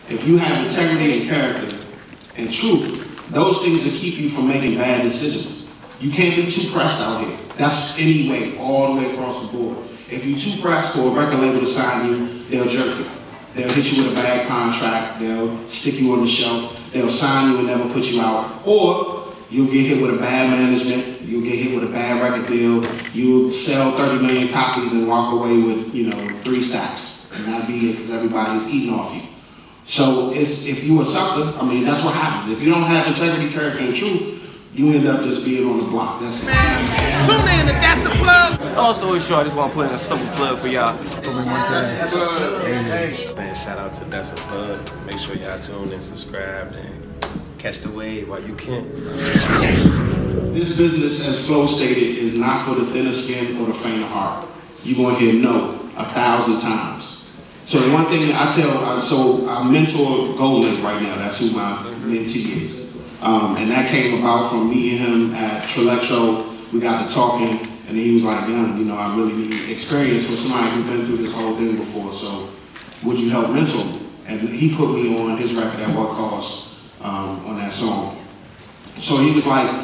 If you have integrity and character and truth, those things will keep you from making bad decisions. You can't be too pressed out here. That's any way, all the way across the board. If you're too pressed for a record label to sign you, they'll jerk you. They'll hit you with a bad contract. They'll stick you on the shelf. They'll sign you and never put you out. Or you'll get hit with a bad management. You'll get hit with a bad record deal. You'll sell 30 million copies and walk away with, 3 stacks. And that'll be it because everybody's eating off you. So if you a sucker, I mean, that's what happens. If you don't have integrity, character, and truth, you end up just being on the block. That's it. Tune in to That's a Plug. Also, sure, I just want to put in a simple plug for y'all. Man, shout out to That's a Plug. Make sure y'all tune in, subscribe, and catch the wave while you can. This business, as Flo stated, is not for the thinner skin or the faint of heart. You're going to hear no 1,000 times. So the one thing I tell, so I mentor Golden right now. That's who my mentee is. And that came about from me and him at Trilectro. We got to talking, and he was like, "Young, I really need experience from somebody who's been through this whole thing before. So would you help mentor me?" And he put me on his record at what cost on that song. So he was like,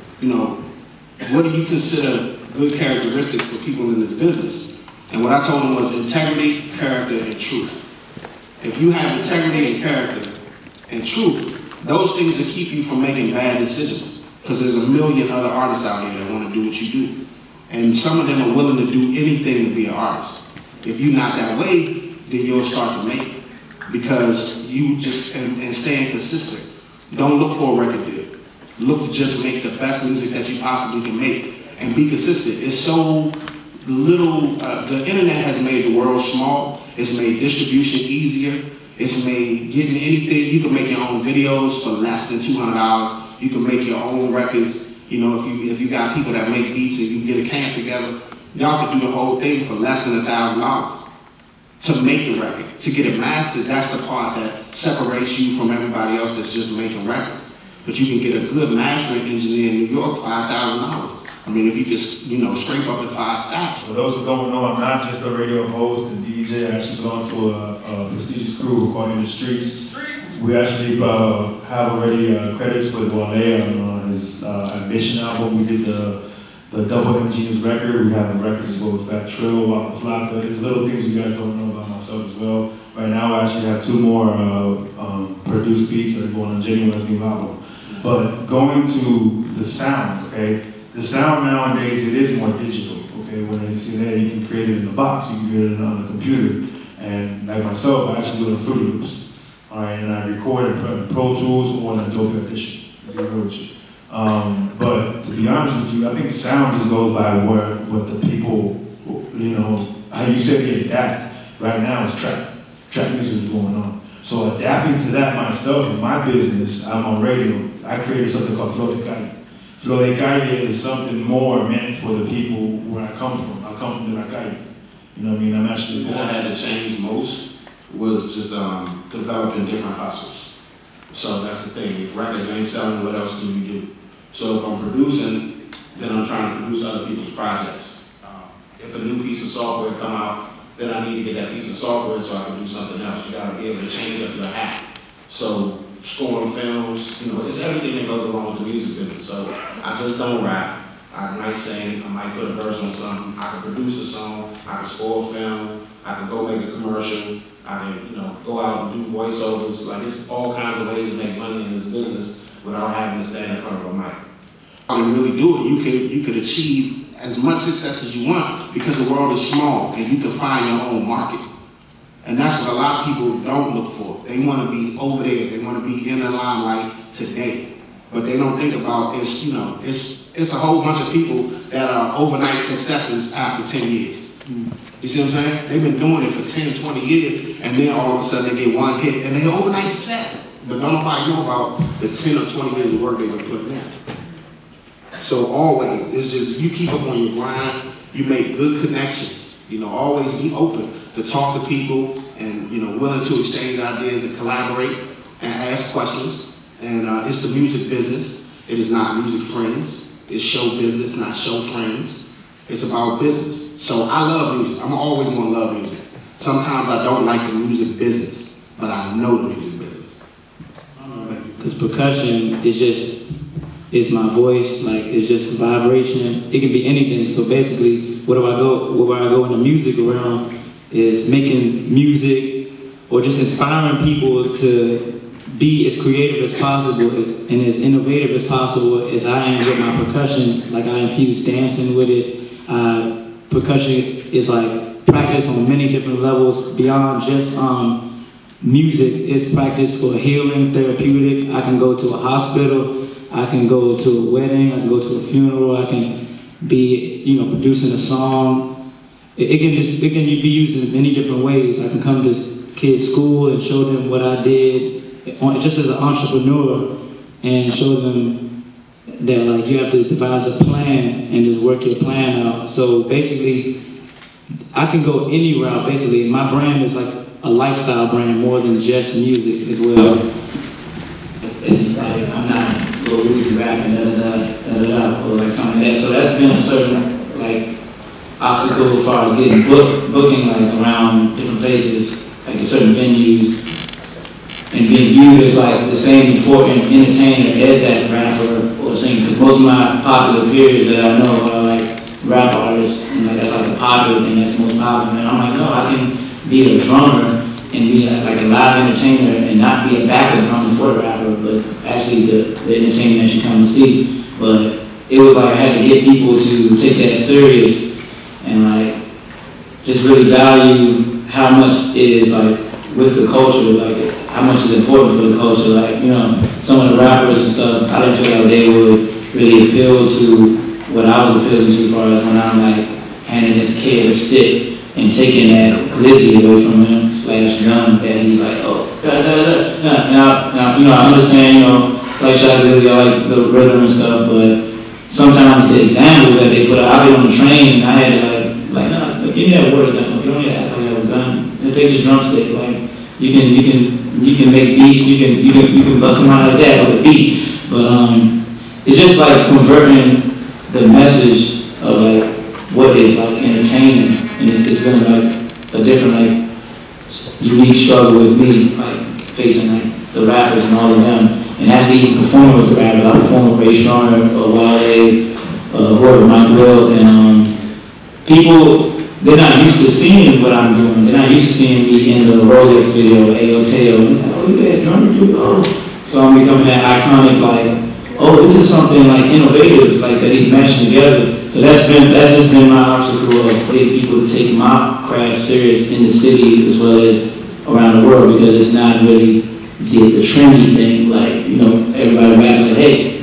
what do you consider good characteristics for people in this business? And what I told him was integrity, character, and truth. If you have integrity and character and truth, those things will keep you from making bad decisions. Because there's a million other artists out here that want to do what you do. And some of them are willing to do anything to be an artist. If you're not that way, then you'll start to make it. Because you just, and staying consistent. Don't look for a record deal. Look to just make the best music that you possibly can make. And be consistent. It's so little, the internet has made the world small. It's made distribution easier. It's made getting anything, you can make your own videos for less than $200. You can make your own records. If you got people that make beats and you can get a camp together, y'all can do the whole thing for less than $1,000 to make the record. To get it mastered, that's the part that separates you from everybody else that's just making records. But you can get a good mastering engineer in New York, $5,000. I mean, if you just, scrape up the 5 stacks. For those who don't know, I'm not just a radio host and DJ. I actually belong to a prestigious crew recording the streets. We actually have already credits with Wale on his Ambition album. We did the Double M Genius record. We have the records as well with Fat Trill, Waka Flocka. There's little things you guys don't know about myself as well. Right now, I actually have 2 more produced beats that are going on Genuine's new album. But going to the sound, okay? The sound nowadays, it is more digital, okay? When you see that, you can create it in the box, you can create it on the computer. And like myself, I actually do it in Fruity Loops. All right, and I record in Pro Tools or in Adobe Audition, to be real with you. But to be honest with you, I think sound just goes by what the people, how you said they adapt. Right now, it's trap music is going on. So adapting to that myself in my business, I'm on radio. I created something called Flo de Calle. Flo de Calle is something more meant for the people where I come from. I come from de la calle. You know what I mean? I'm actually What I had to change most was just developing different hustles. So that's the thing. If records ain't selling, what else can you do? So if I'm producing, then I'm trying to produce other people's projects. If a new piece of software come out, then I need to get that piece of software so I can do something else. You gotta be able to change up your hat. So scoring films, it's everything that goes along with the music business. So I just don't rap. I might sing, I might put a verse on something, I can produce a song, I can score a film, I can go make a commercial, I can, go out and do voiceovers. Like, it's all kinds of ways to make money in this business without having to stand in front of a mic. To really do it, you could achieve as much success as you want because the world is small and you can find your own market. And that's what a lot of people don't look for. They want to be over there, they want to be in the limelight today. But they don't think about it's a whole bunch of people that are overnight successes after 10 years. You see what I'm saying? They've been doing it for 10, 20 years, and then all of a sudden they get one hit, and they're overnight success. But don't nobody know about the 10 or 20 years of work they've been putting in. So always, it's just, you keep up on your grind, you make good connections. Always be open to talk to people and, willing to exchange ideas and collaborate and ask questions. And it's the music business. It is not music friends. It's show business, not show friends. It's about business. So I love music. I'm always gonna love music. Sometimes I don't like the music business. but I know the music business. Because percussion is my voice, like it's just vibration. It can be anything. So basically, where I go in the music realm is making music or just inspiring people to be as creative as possible and as innovative as possible as I am with my percussion. Like I infuse dancing with it. Percussion is like practice on many different levels beyond just music. It's practice for healing, therapeutic. I can go to a hospital, I can go to a wedding, I can go to a funeral, I can be, producing a song. It can be used in many different ways. I can come to kids' school and show them what I did just as an entrepreneur and show them that like you have to devise a plan and just work your plan out. So basically, I can go any route basically. My brand is like a lifestyle brand more than just music as well. It's like I'm not little Uzi rapping or like something like that. So that's been a certain like obstacle as far as getting booking like around different places, like in certain venues, and being viewed as like the same important entertainer as that rapper or singer. Because most of my popular peers that I know are like rap artists, and like that's like the popular thing that's most popular. And I'm like, no, I can be a drummer and be like a live entertainer and not be a backup drummer for the rapper, but actually the entertainer that you come to see. But it was like I had to get people to take that serious and like just really value how much it is like with the culture, like how much is important for the culture. Like, some of the rappers and stuff, I didn't feel like they would really appeal to what I was appealing to as far as when I'm like handing this kid a stick and taking that glizzy away from him / gun that he's like, oh, and I understand, like shot glizzy, I like the rhythm and stuff, but sometimes the examples that they put out, I've been on the train and I had to like, nah, give me that water gun. You don't need to act like I have a gun. And take this drumstick. Like you can make beats. You can bust them out like that with a beat. But it's just like converting the message of like what is like entertaining, and it's been like a different like unique struggle with me, like facing like the rappers and all of them, and actually even performing with the rappers. I performed with Ray Stronger, Wale, whoever, Mike Will, and people. They're not used to seeing what I'm doing. They're not used to seeing me in the Rolex video, Ayo Teo. Oh, yeah, drummer dude. Oh. So I'm becoming that iconic, like, oh, this is something like innovative, like that he's mashing together. So that's just been my obstacle of getting people to take my craft serious in the city as well as around the world, because it's not really the trendy thing, like, everybody rapping like, hey,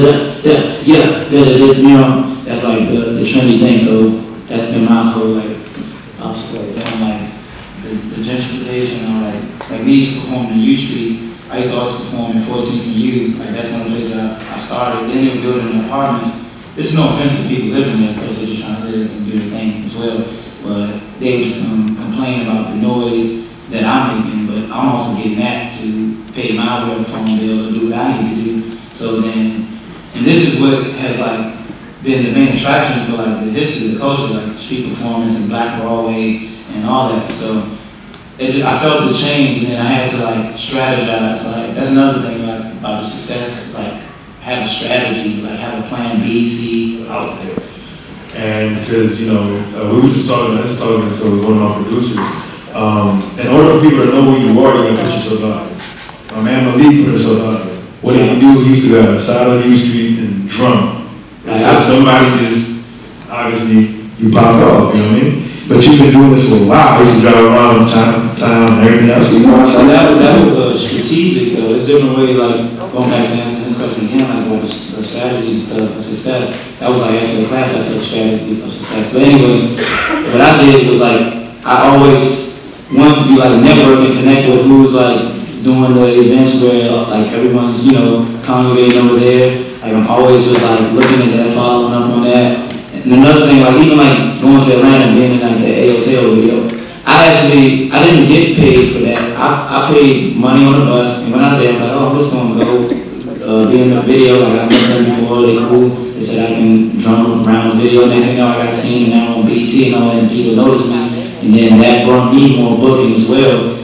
yeah, that's like the trendy thing. So that's been my whole like obstacle. And like the gentrification, like me performing in U Street. I used to always perform in 14th and U. Like that's one of the places I started. Then they were building apartments. This is no offense to people living there because they're just trying to live and do their thing as well. But they were just complaining about the noise that I'm making. But I'm also getting that to pay my phone bill or do what I need to do. So then, and this is what has like been the main attraction for like the history, the culture, like street performance and Black Broadway and all that. So I felt the change, and then I had to like strategize. Like that's another thing like about the success. It's like have a strategy, like have a plan B, C out there. And because we were just talking, so with one of our producers. In order for people to know who you are, you gotta put yourself out there. My man Malik put himself out there. What did he do? He used to go outside on U Street and drum. So somebody just, obviously, you popped off, you know what I mean? But you've been doing this for a while. I used to drive around time and everything else. So that was strategic though. It's different way, like, going back to answering this question again, like, what the strategies and stuff of success. That was like, actually, the class I took, strategy of success. But anyway, what I did was like, I always wanted to be like, network and connect with who's like, doing the events where like everyone's, congregating over there. Like I'm always just like looking at that, following up on that. And another thing, like even like going to Atlanta and being in like the Ayo Teo video, I didn't get paid for that. I paid money on the bus, and when I was there, I was like, oh, I'm just gonna go be in the video. Like I've been there before, they cool. They said I can drum around the video. Next thing you know, I got seen now on BT and all that, and people noticed me. And then that brought me more booking as well.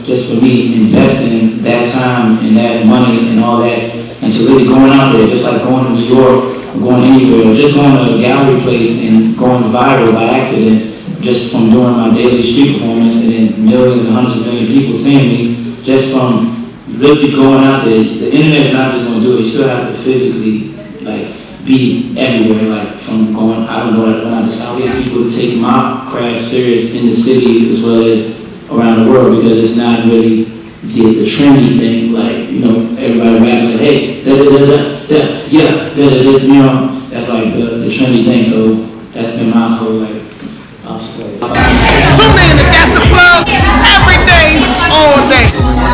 just for me investing that time and that money and all that, and to really going out there, just like going to New York or going anywhere, or just going to a gallery place and going viral by accident, just from doing my daily street performance, and then millions and hundreds of million people seeing me, just from really going out there. The internet's not just going to do it, you still have to physically like be everywhere, like from going out and going around the South. We have people to take my craft serious in the city as well as around the world, because it's not really the trendy thing, like, you know, everybody rapping like, hey, da da da da da, yeah, da da da, you know, that's like the trendy thing. So that's been my whole like obstacle. Tune in to That's a Plug every day, all day.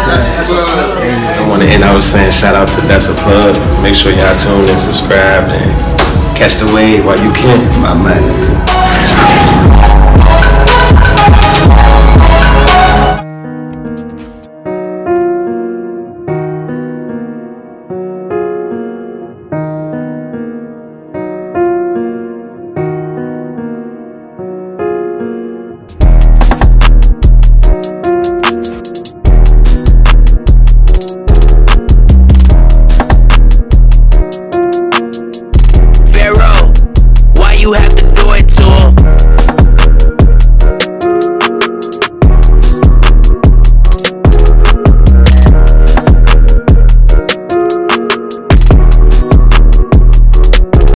I want to end out saying shout out to That's a Plug. Make sure y'all tune in, subscribe, and catch the wave while you can. My man.